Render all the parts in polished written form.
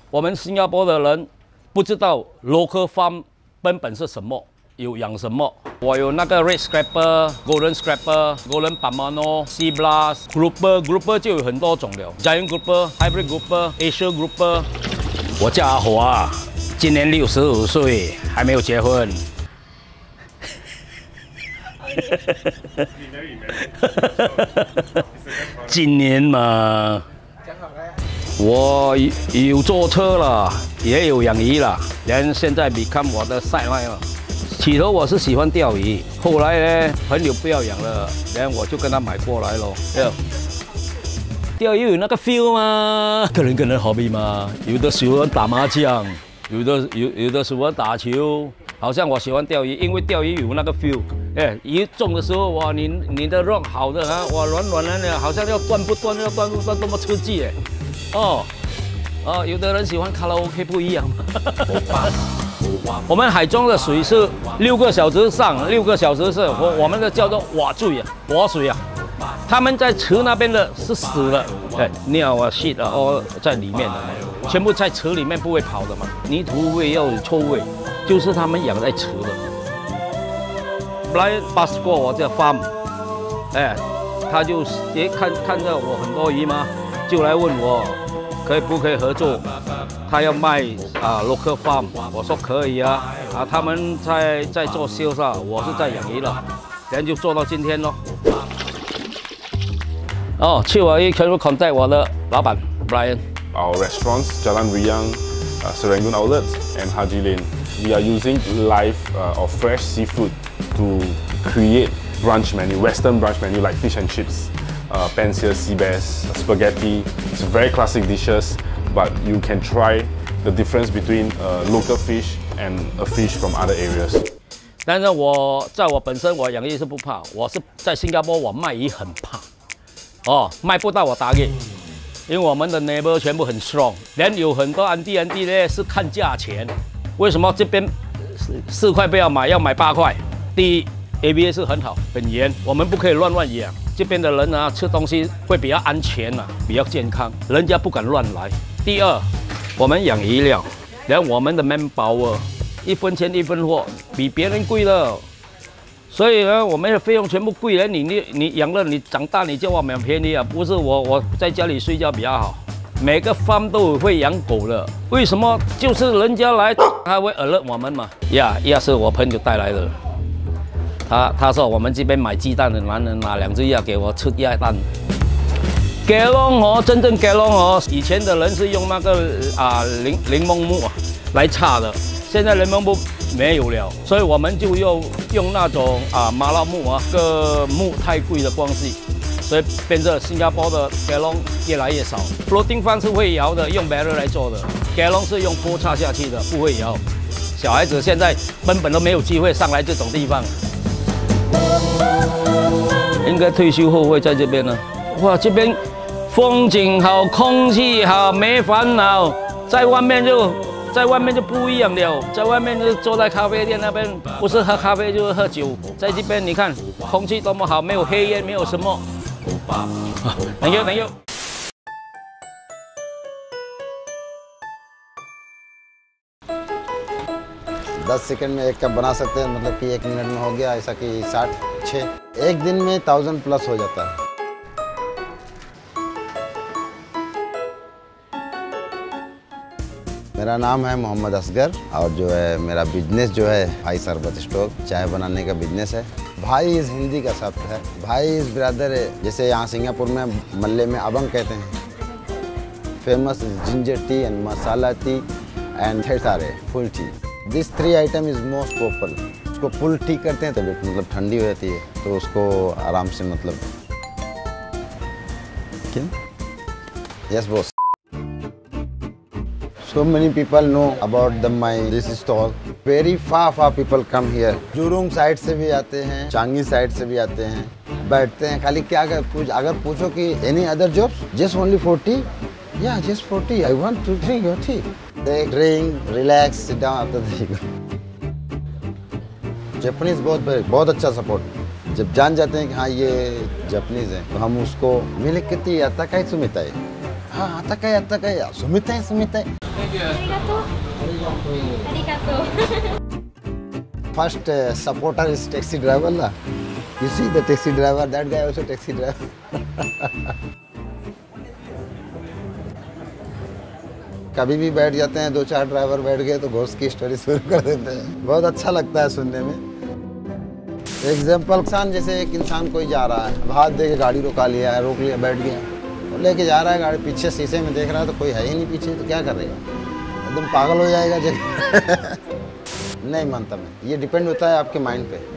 我们新加坡的人不知道 local farm 根本是什么，有养什么。我有那个 red scraper、golden scraper、golden pamano、sea blast、grouper 就有很多种了 ，giant grouper、hybrid grouper、Asia grouper。我叫阿华，今年65岁，还没有结婚。今年嘛。 我有坐车了，也有养鱼了，连现在become我的 sideline 了。起头我是喜欢钓鱼，后来呢，朋友不要养了，然后我就跟他买过来咯。钓鱼有那个 feel 吗？个人 hobby 嘛，有的喜欢打麻将，有的喜欢打球。好像我喜欢钓鱼，因为钓鱼有那个 feel。鱼中的时候，哇，你的肉好的哈，哇，软的，好像要断不断，多么刺激哎！ 有的人喜欢卡拉 OK 不一样。我们海中的水是6个小时上，6个小时是我们的叫做瓦水啊。他们在池那边的是死的，尿啊、shit 啊，在里面的，全部在池里面不会跑的嘛。泥土味要有臭味，就是他们养在池的。来巴斯过我这 farm， 他就也看着我很多鱼嘛。 就来问我可不可以合作，他要卖local farm， 我说可以啊，他们在做销售，我是在养鱼了，然后就做到今天咯。去我一全部 contact 我的老板 Brian。 Our restaurants Jalan Riang, Serangoon Outlets, and Haji Lane. We are using live or fresh seafood to create brunch menu, Western brunch menu like fish and chips. Pansier, sea bass, spaghetti. It's very classic dishes, but you can try the difference between local fish and a fish from other areas. 但是我本身我养鱼是不怕，我是在新加坡我卖鱼很怕，卖不到我打给，因为我们的 neighbor 全部很 strong， 连有很多安迪呢是看价钱，为什么这边4块不要买，要买8块？第一 ，ABS 很好，很严，我们不可以乱养。 这边的人啊，吃东西会比较安全啊，比较健康，人家不敢乱来。第二，我们养鱼了，然后我们的 manpower 1分钱1分货，比别人贵了。所以呢，我们的费用全部贵了。你养了，你长大你叫我买便宜啊？不是我在家里睡觉比较好。每个 farm 都会养狗的，为什么？就是人家来，他会 alert 我们嘛。是我朋友带来的。 他说我们这边买鸡蛋的男人拿2只鸭给我吃鸭蛋。Kelong 真正 Kelong 以前的人是用那个柠檬木来插的，现在柠檬木没有了，所以我们就用那种麻辣木个木太贵的关系，所以变成新加坡的 Kelong 越来越少。Floating 饭是会摇的，用 barrel 来做的 ，Kelong 是用锅插下去的，不会摇。小孩子现在根本都没有机会上来这种地方。 应该退休后会在这边呢。哇，这边风景好，空气好，没烦恼。在外面就不一样了，在外面就坐在咖啡店那边，不是喝咖啡就是喝酒。在这边你看空气多么好，没有黑烟，没有什么。Thank you。 10 second में 1 cup बना सकते हैं, मतलब कि 1 minute में हो गया, ऐसा कि 60 एक दिन में 1000 प्लस हो जाता है। मेरा नाम है मोहम्मद असगर और जो है मेरा बिजनेस जो है भाई शरबत स्टोर चाय बनाने का बिजनेस है। भाई इस हिंदी का शब्द है, भाई इस ब्रदर है, जैसे यहाँ सिंगापुर में मल्ले में अबंग कहते हैं। Famous ginger tea and masala tea and ढेर सारे full tea. This 3 item is most popular. उसको फुल टी करते हैं तबीयत मतलब ठंडी हो जाती है तो उसको आराम से मतलब क्यों? Yes boss. So many people know about this stall. Very far people come here. Jurong side से भी आते हैं, चांगी साइड से भी आते हैं, बैठते हैं। खाली क्या अगर पूछो कि any other jobs, just only 40? Yeah, just 40. I want to drink your tea. They drink, relax, sit down after the Japanese बहुत अच्छा सपोर्ट। जब जान जाते हैं कि हाँ ये जापानीज है तो हम उसको मिले कितनी आता का सुमिता है, हाँ आता का सुमिता है First supporter is taxi driver la. You see the taxi driver, that guy also taxi driver. कभी भी बैठ जाते हैं, 2-4 ड्राइवर बैठ गए तो घोस्ट की स्टोरी शुरू कर देते हैं। बहुत अच्छा लगता है सुनने में। एग्जाम्पल इंसान, जैसे एक इंसान कोई जा रहा है, हाथ दे के गाड़ी रोका लिया है, रोक लिया, बैठ गया, तो लेके जा रहा है गाड़ी, पीछे शीशे में देख रहा है तो कोई है ही नहीं पीछे, तो क्या करेगा? एकदम पागल हो जाएगा जगह। नहीं मानता मैं, ये डिपेंड होता है आपके माइंड पे।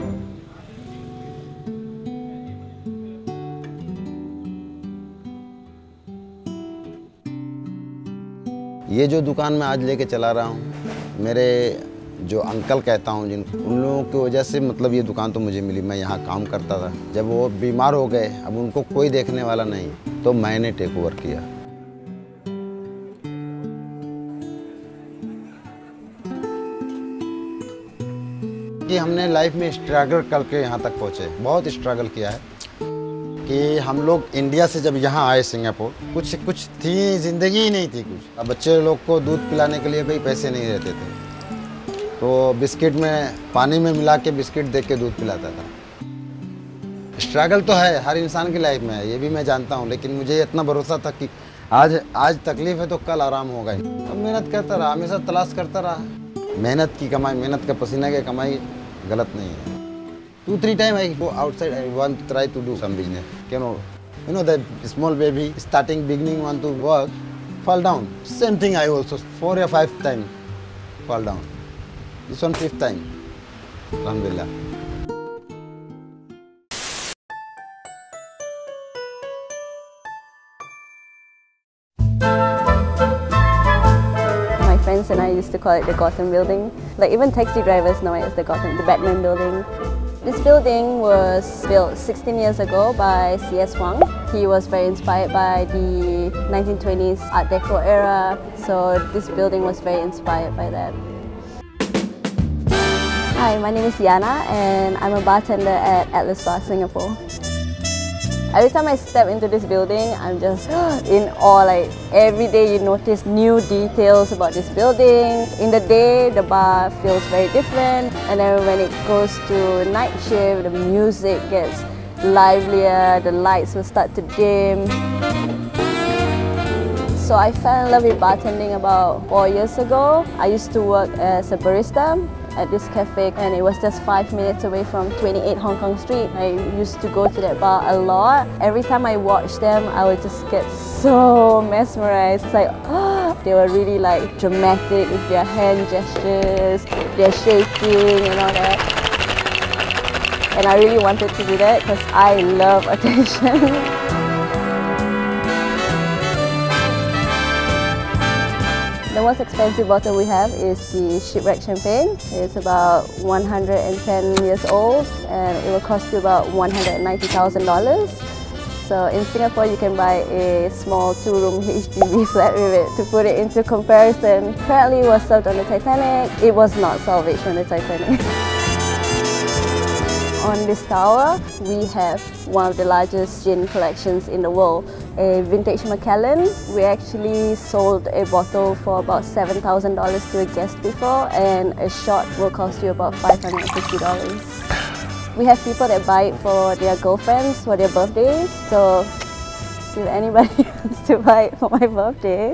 ये जो दुकान मैं आज लेके चला रहा हूँ, मेरे जो अंकल कहता हूँ जिन, उन लोगों की वजह से मतलब ये दुकान तो मुझे मिली। मैं यहाँ काम करता था, जब वो बीमार हो गए, अब उनको कोई देखने वाला नहीं, तो मैंने टेक ओवर किया। कि हमने लाइफ में स्ट्रगल करके यहाँ तक पहुँचे, बहुत स्ट्रगल किया है। कि हम लोग इंडिया से जब यहाँ आए सिंगापुर, कुछ थी, ज़िंदगी ही नहीं थी कुछ। अब बच्चे लोग को दूध पिलाने के लिए भाई पैसे नहीं रहते थे, तो बिस्किट में पानी में मिला के बिस्किट दे के दूध पिलाता था। स्ट्रगल तो है, हर इंसान की लाइफ में है, ये भी मैं जानता हूँ, लेकिन मुझे इतना भरोसा था कि आज तकलीफ़ है तो कल आराम होगा। अब मेहनत करता रहा, हमेशा तलाश करता रहा। मेहनत की कमाई, मेहनत का पसीना की कमाई गलत नहीं है। 2-3 times I go outside, I want to try to do some business. You know that small baby starting beginning want to work, fall down. Same thing I also 4 or 5 times fall down. This one 5th time. Alhamdulillah. My friends and I used to call it the Gotham building. Like even taxi drivers know it as the Gotham, the Batman building. This building was built 16 years ago by C.S. Wang. He was very inspired by the 1920s Art Deco era, so this building was very inspired by that. Hi, my name is Yana and I'm a bartender at Atlas Bar, Singapore. Every time I step into this building, I'm just in awe. Like every day you notice new details about this building. In the day, the bar feels very different. And then when it goes to night shift, the music gets livelier, the lights will start to dim. So I fell in love with bartending about 4 years ago. I used to work as a barista at this cafe and it was just 5 minutes away from 28 Hong Kong Street. I used to go to that bar a lot. Every time I watched them, I would just get so mesmerized. It's like, they were really like dramatic with their hand gestures, their shaking and all that. And I really wanted to do that because I love attention. The most expensive bottle we have is the Shipwreck Champagne. It's about 110 years old and it will cost you about $190,000. So in Singapore you can buy a small 2-room HDB flat with it. To put it into comparison, apparently it was served on the Titanic. It was not salvaged on the Titanic. On this tower, we have one of the largest gin collections in the world, a vintage Macallan. We actually sold a bottle for about $7,000 to a guest before, and a shot will cost you about $550. We have people that buy it for their girlfriends for their birthdays, so if anybody wants to buy it for my birthday.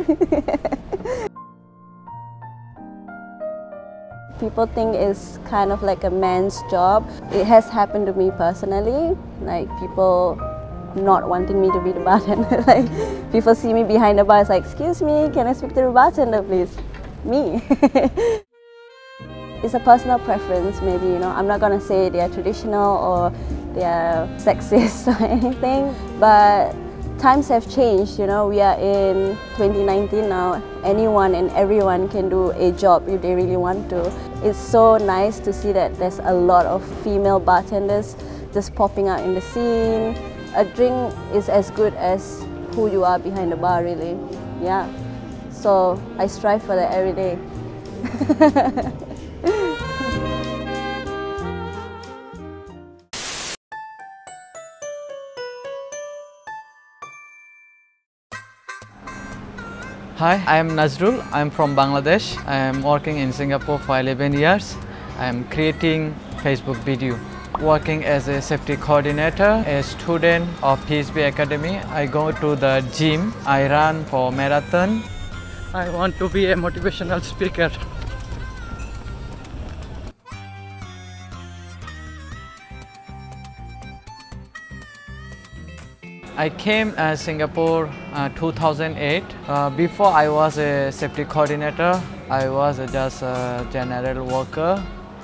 People think it's kind of like a man's job. It has happened to me personally, like people not wanting me to be the bartender. Like people see me behind the bar, it's like, excuse me, can I speak to the bartender please? Me. It's a personal preference maybe, you know. I'm not gonna say they are traditional or they are sexist or anything, but times have changed, you know. We are in 2019 now. Anyone and everyone can do a job if they really want to. It's so nice to see that there's a lot of female bartenders just popping out in the scene. A drink is as good as who you are behind the bar, really. Yeah. So I strive for that every day. Hi, I am Nazrul. I am from Bangladesh. I am working in Singapore for 11 years. I am creating Facebook video. Working as a safety coordinator, a student of PSB Academy. I go to the gym. I run for marathon. I want to be a motivational speaker. I came to Singapore 2008. Before I was a safety coordinator, I was just a general worker.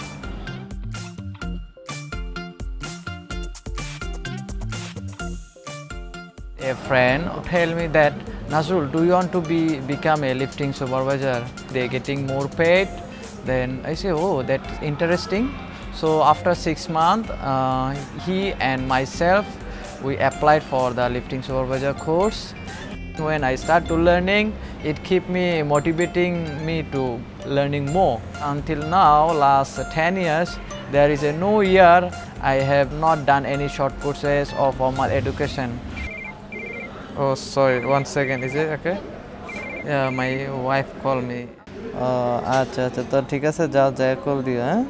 A friend told me that, Nazrul, do you want to become a lifting supervisor? They're getting more paid. Then I say, oh, that's interesting. So after 6 months, he and myself, we applied for the lifting supervisor course. When I start to learning, it keep me motivating me to learning more. Until now, last 10 years, there is no year I have not done any short courses or formal education. Oh, sorry, 1 second, is it okay? Yeah, my wife called me. अच्छा तो ठीक है sir जाओ जाए call दिया हैं?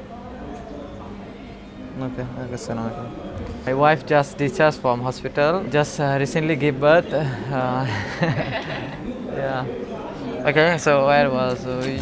Okay, okay. My wife just discharged from hospital. Just recently gave birth. Yeah. Okay, so where was we?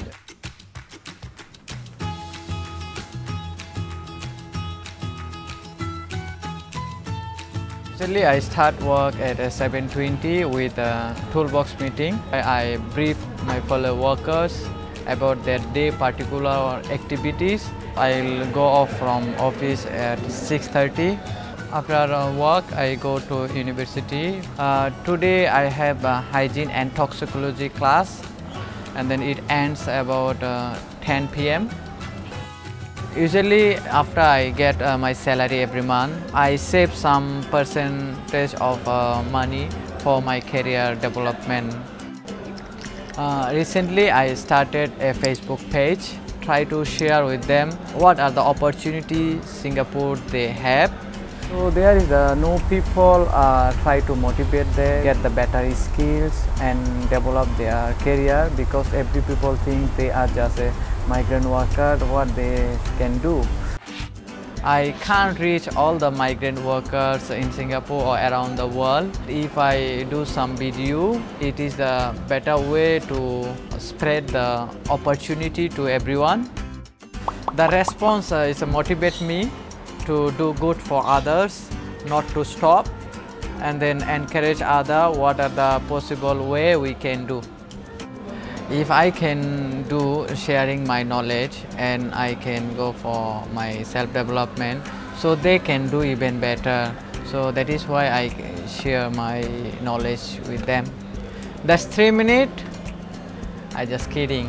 Usually I start work at 7:20 with a toolbox meeting. I brief my fellow workers about their day particular activities. I'll go off from office at 6:30. After work, I go to university. Today I have a hygiene and toxicology class, and then it ends about 10 p.m. Usually after I get my salary every month, I save some percentage of money for my career development. Recently I started a Facebook page. Try to share with them what are the opportunities Singapore they have. So there is no people try to motivate them, get the better skills and develop their career, because every people think they are just a migrant worker, what they can do. I can't reach all the migrant workers in Singapore or around the world. If I do some video, it is the better way to spread the opportunity to everyone. The response is motivate me to do good for others, not to stop, and then encourage others what are the possible way we can do. If I can do sharing my knowledge and I can go for my self-development, so they can do even better. So that is why I share my knowledge with them. That's 3 minutes. I just kidding.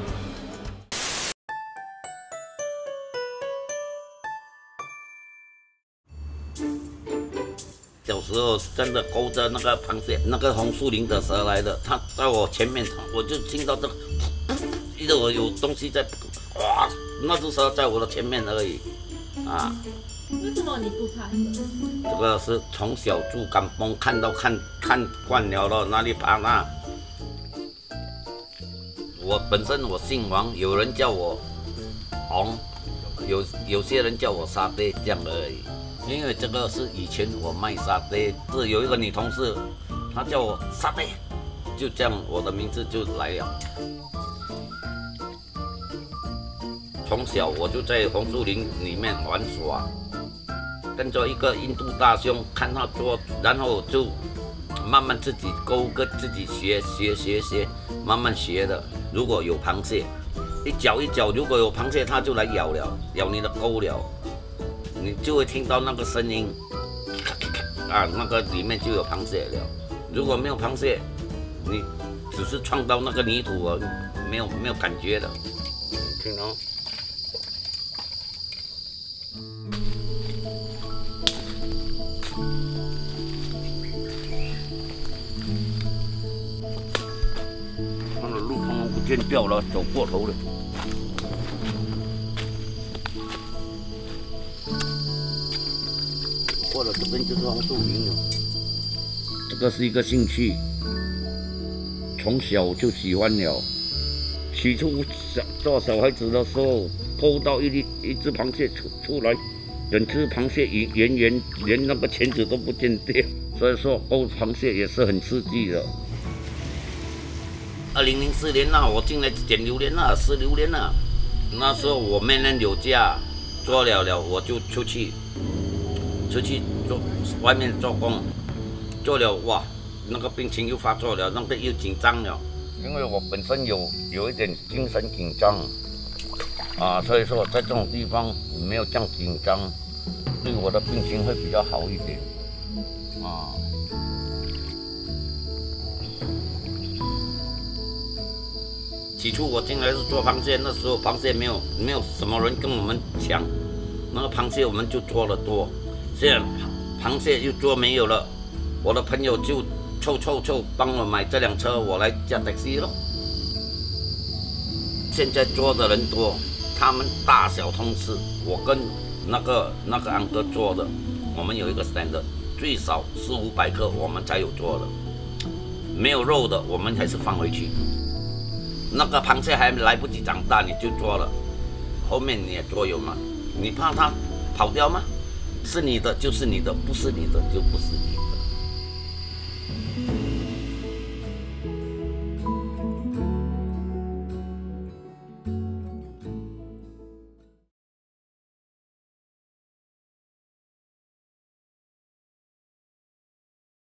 小时候真的勾着那个螃蟹，那个红树林的蛇来的，它在我前面，我就听到这个，记得我有东西在，哇，那只蛇在我的前面而已，啊。 为什么你不怕蛇？ 这个是从小住甘榜，看惯了哪里怕那。我本身我姓王，有人叫我红，有些人叫我沙爹，这样而已。 因为这个是以前我卖沙爹，是有一个女同事，她叫我沙爹，就这样我的名字就来了。从小我就在红树林里面玩耍，跟着一个印度大兄看他做，然后就慢慢自己勾个自己学，慢慢学的。如果有螃蟹，一搅，如果有螃蟹，它就来咬你的钩了。 你就会听到那个声音，啊，那个里面就有螃蟹了。如果没有螃蟹，你只是撞到那个泥土啊，没有感觉的。听到？那个路通通不见掉了，走过头了。 过了这边就是红树林了，这个是一个兴趣， 从小就喜欢了。起初做小孩子的时候，勾到一只螃蟹出来，整只螃蟹圆，连那个钳子都不见掉。所以说勾螃蟹也是很刺激的。2004年了，我进来捡榴莲了，10榴莲了。那时候我妹妹有假，做了我就出去做外面做工，做了哇，那个病情又发作了，那个又紧张了。因为我本身有一点精神紧张，所以说在这种地方没有这样紧张，对我的病情会比较好一点，起初我进来是做螃蟹，那时候螃蟹没有什么人跟我们抢，那个螃蟹我们就做得多。现在螃蟹又做没有了，我的朋友就凑帮我买这辆车，我来驾 taxi 咯。现在做的人多，他们大小通吃。我跟那个安哥做的，我们有一个 standard， 最少400-500克我们才有做的，没有肉的我们还是放回去。那个螃蟹还来不及长大你就做了，后面你也做有吗？你怕它跑掉吗？是你的就是你的，不是你的就不是。